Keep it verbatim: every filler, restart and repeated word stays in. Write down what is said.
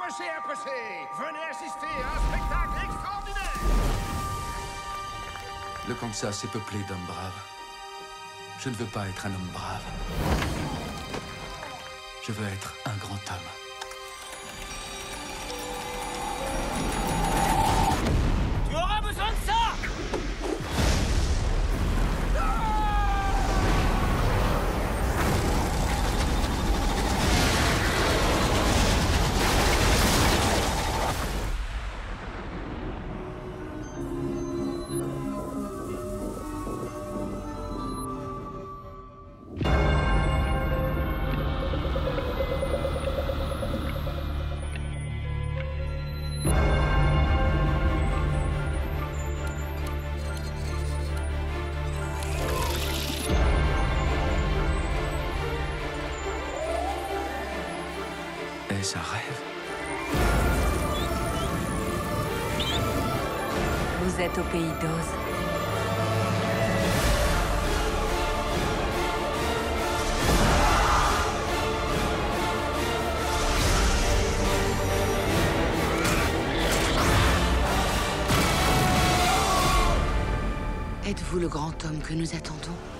Approchez, approchez. Venez assister à un spectacle extraordinaire. Le Kansas est peuplé d'hommes braves. Je ne veux pas être un homme brave. Je veux être un grand homme. Tu auras besoin de ça! Est-ce un rêve? Vous êtes au pays d'Oz. Êtes-vous le grand homme que nous attendons?